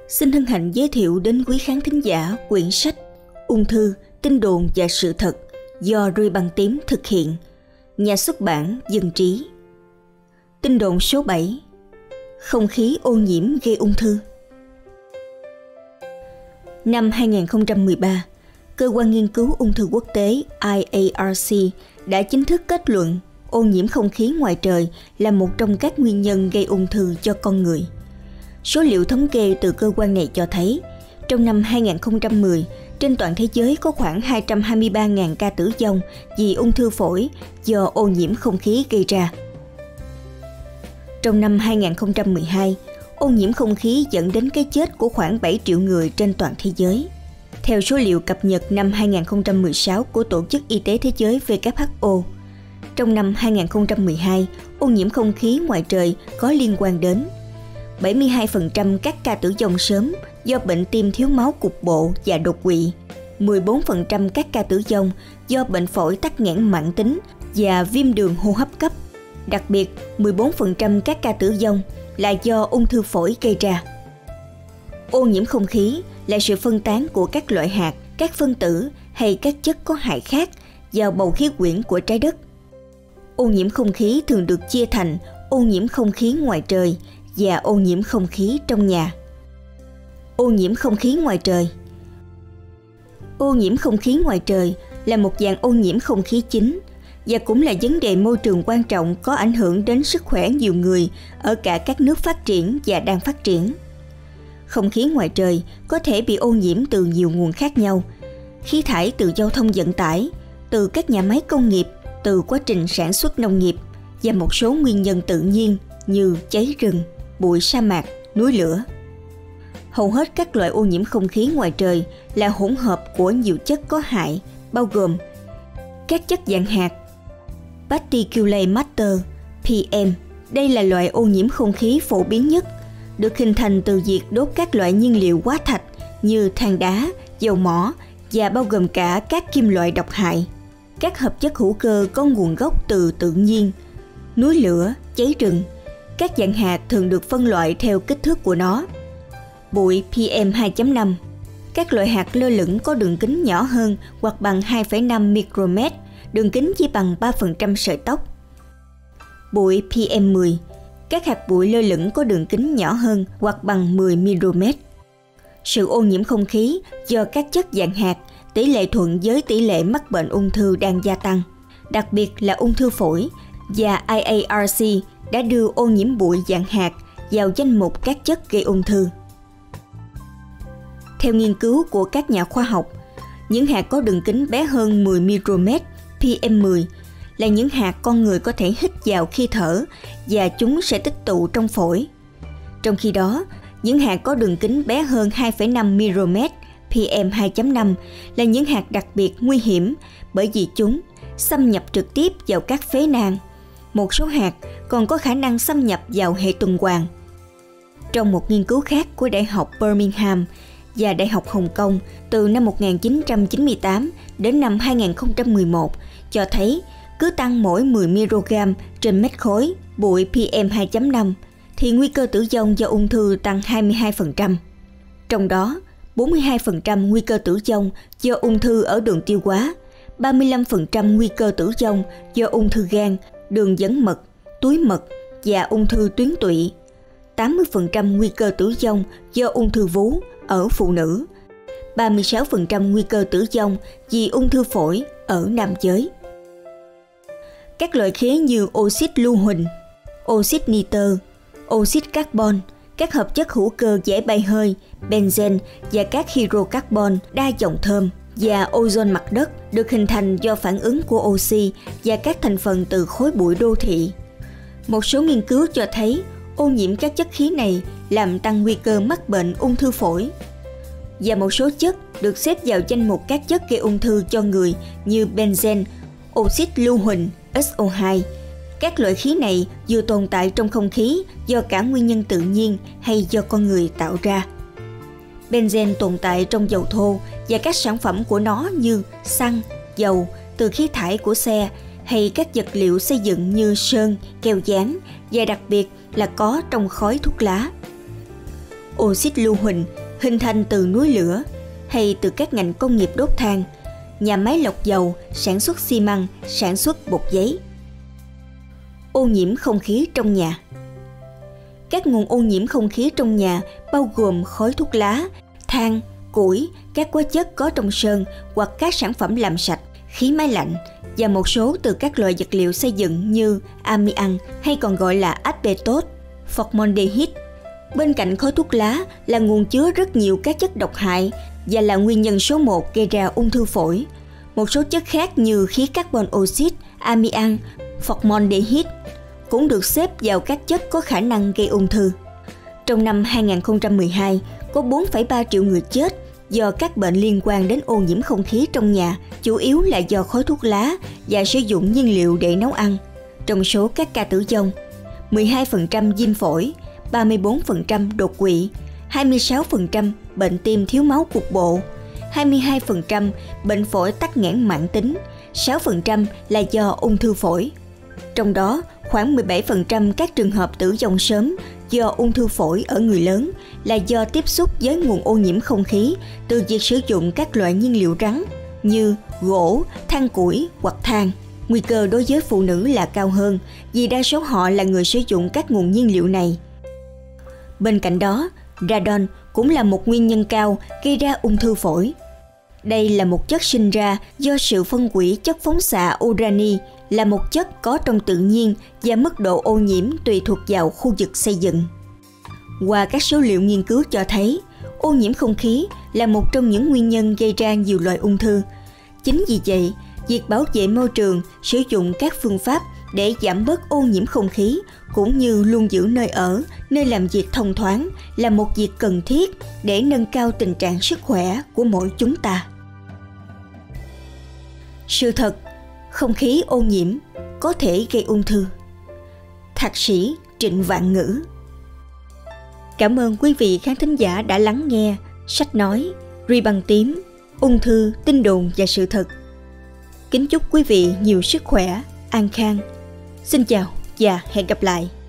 Xin hân hạnh giới thiệu đến quý khán thính giả quyển sách Ung thư, tin đồn và sự thật do Ruy Băng Tím thực hiện, nhà xuất bản Dân Trí. Tin đồn số 7: không khí ô nhiễm gây ung thư. Năm 2013, Cơ quan Nghiên cứu Ung thư Quốc tế IARC đã chính thức kết luận ô nhiễm không khí ngoài trời là một trong các nguyên nhân gây ung thư cho con người. Số liệu thống kê từ cơ quan này cho thấy, trong năm 2010, trên toàn thế giới có khoảng 223.000 ca tử vong vì ung thư phổi do ô nhiễm không khí gây ra. Trong năm 2012, ô nhiễm không khí dẫn đến cái chết của khoảng 7 triệu người trên toàn thế giới. Theo số liệu cập nhật năm 2016 của Tổ chức Y tế Thế giới WHO, trong năm 2012, ô nhiễm không khí ngoài trời có liên quan đến 72% các ca tử vong sớm do bệnh tim thiếu máu cục bộ và đột quỵ, 14% các ca tử vong do bệnh phổi tắc nghẽn mãn tính và viêm đường hô hấp cấp. Đặc biệt, 14% các ca tử vong là do ung thư phổi gây ra. Ô nhiễm không khí là sự phân tán của các loại hạt, các phân tử hay các chất có hại khác vào bầu khí quyển của trái đất. Ô nhiễm không khí thường được chia thành ô nhiễm không khí ngoài trời và ô nhiễm không khí trong nhà. Ô nhiễm không khí ngoài trời. Ô nhiễm không khí ngoài trời là một dạng ô nhiễm không khí chính và cũng là vấn đề môi trường quan trọng có ảnh hưởng đến sức khỏe nhiều người ở cả các nước phát triển và đang phát triển. Không khí ngoài trời có thể bị ô nhiễm từ nhiều nguồn khác nhau: khí thải từ giao thông vận tải, từ các nhà máy công nghiệp, từ quá trình sản xuất nông nghiệp và một số nguyên nhân tự nhiên như cháy rừng, bụi sa mạc, núi lửa. Hầu hết các loại ô nhiễm không khí ngoài trời là hỗn hợp của nhiều chất có hại, bao gồm các chất dạng hạt, particulate matter, PM. Đây là loại ô nhiễm không khí phổ biến nhất, được hình thành từ việc đốt các loại nhiên liệu hóa thạch như than đá, dầu mỏ và bao gồm cả các kim loại độc hại. Các hợp chất hữu cơ có nguồn gốc từ tự nhiên, núi lửa, cháy rừng. Các dạng hạt thường được phân loại theo kích thước của nó. Bụi PM2.5. Các loại hạt lơ lửng có đường kính nhỏ hơn hoặc bằng 2,5 micromet, đường kính chỉ bằng 3% sợi tóc. Bụi PM10. Các hạt bụi lơ lửng có đường kính nhỏ hơn hoặc bằng 10 micromet. Sự ô nhiễm không khí do các chất dạng hạt tỷ lệ thuận với tỷ lệ mắc bệnh ung thư đang gia tăng, đặc biệt là ung thư phổi, và IARC đã đưa ô nhiễm bụi dạng hạt vào danh mục các chất gây ung thư. Theo nghiên cứu của các nhà khoa học, những hạt có đường kính bé hơn 10 micromet PM10 là những hạt con người có thể hít vào khi thở và chúng sẽ tích tụ trong phổi. Trong khi đó, những hạt có đường kính bé hơn 2,5 micromet PM2.5 là những hạt đặc biệt nguy hiểm bởi vì chúng xâm nhập trực tiếp vào các phế nang. Một số hạt còn có khả năng xâm nhập vào hệ tuần hoàn. Trong một nghiên cứu khác của Đại học Birmingham và Đại học Hồng Kông từ năm 1998 đến năm 2011 cho thấy cứ tăng mỗi 10 microgram trên mét khối bụi PM2.5 thì nguy cơ tử vong do ung thư tăng 22%. Trong đó, 42% nguy cơ tử vong do ung thư ở đường tiêu hóa, 35% nguy cơ tử vong do ung thư gan, đường dẫn mật, túi mật và ung thư tuyến tụy, 80% nguy cơ tử vong do ung thư vú ở phụ nữ, 36% nguy cơ tử vong vì ung thư phổi ở nam giới. Các loại khí như oxit lưu huỳnh, oxit nitơ, oxit carbon, các hợp chất hữu cơ dễ bay hơi, benzene và các hydrocarbon đa dòng thơm và ozone mặt đất được hình thành do phản ứng của oxy và các thành phần từ khối bụi đô thị. Một số nghiên cứu cho thấy ô nhiễm các chất khí này làm tăng nguy cơ mắc bệnh ung thư phổi. Và một số chất được xếp vào danh mục các chất gây ung thư cho người như benzene, oxit lưu huỳnh, SO2. Các loại khí này vừa tồn tại trong không khí do cả nguyên nhân tự nhiên hay do con người tạo ra. Benzene tồn tại trong dầu thô và các sản phẩm của nó như xăng, dầu, từ khí thải của xe hay các vật liệu xây dựng như sơn, keo dán và đặc biệt là có trong khói thuốc lá. oxit lưu huỳnh hình thành từ núi lửa hay từ các ngành công nghiệp đốt than, nhà máy lọc dầu, sản xuất xi măng, sản xuất bột giấy. Ô nhiễm không khí trong nhà. Các nguồn ô nhiễm không khí trong nhà bao gồm khói thuốc lá, than, củi, các hóa chất có trong sơn hoặc các sản phẩm làm sạch, khí máy lạnh và một số từ các loại vật liệu xây dựng như amian hay còn gọi là asbestos, formaldehyde. Bên cạnh khói thuốc lá là nguồn chứa rất nhiều các chất độc hại và là nguyên nhân số 1 gây ra ung thư phổi. Một số chất khác như khí carbon oxide, amian, formaldehyde cũng được xếp vào các chất có khả năng gây ung thư. Trong năm 2012, có 4,3 triệu người chết do các bệnh liên quan đến ô nhiễm không khí trong nhà, chủ yếu là do khói thuốc lá và sử dụng nhiên liệu để nấu ăn. Trong số các ca tử vong, 12% viêm phổi, 34% đột quỵ, 26% bệnh tim thiếu máu cục bộ, 22% bệnh phổi tắc nghẽn mãn tính, 6% là do ung thư phổi. Trong đó, khoảng 17% các trường hợp tử vong sớm do ung thư phổi ở người lớn là do tiếp xúc với nguồn ô nhiễm không khí từ việc sử dụng các loại nhiên liệu rắn như gỗ, than củi hoặc than. Nguy cơ đối với phụ nữ là cao hơn vì đa số họ là người sử dụng các nguồn nhiên liệu này. Bên cạnh đó, radon cũng là một nguyên nhân cao gây ra ung thư phổi. Đây là một chất sinh ra do sự phân hủy chất phóng xạ urani, là một chất có trong tự nhiên và mức độ ô nhiễm tùy thuộc vào khu vực xây dựng. Qua các số liệu nghiên cứu cho thấy, ô nhiễm không khí là một trong những nguyên nhân gây ra nhiều loại ung thư. Chính vì vậy, việc bảo vệ môi trường, sử dụng các phương pháp để giảm bớt ô nhiễm không khí cũng như luôn giữ nơi ở, nơi làm việc thông thoáng là một việc cần thiết để nâng cao tình trạng sức khỏe của mỗi chúng ta. Sự thật, không khí ô nhiễm có thể gây ung thư. Thạc sĩ Trịnh Vạn Ngữ. Cảm ơn quý vị khán thính giả đã lắng nghe Sách nói, Ri băng tím, ung thư, tin đồn và sự thật. Kính chúc quý vị nhiều sức khỏe, an khang. Xin chào và hẹn gặp lại.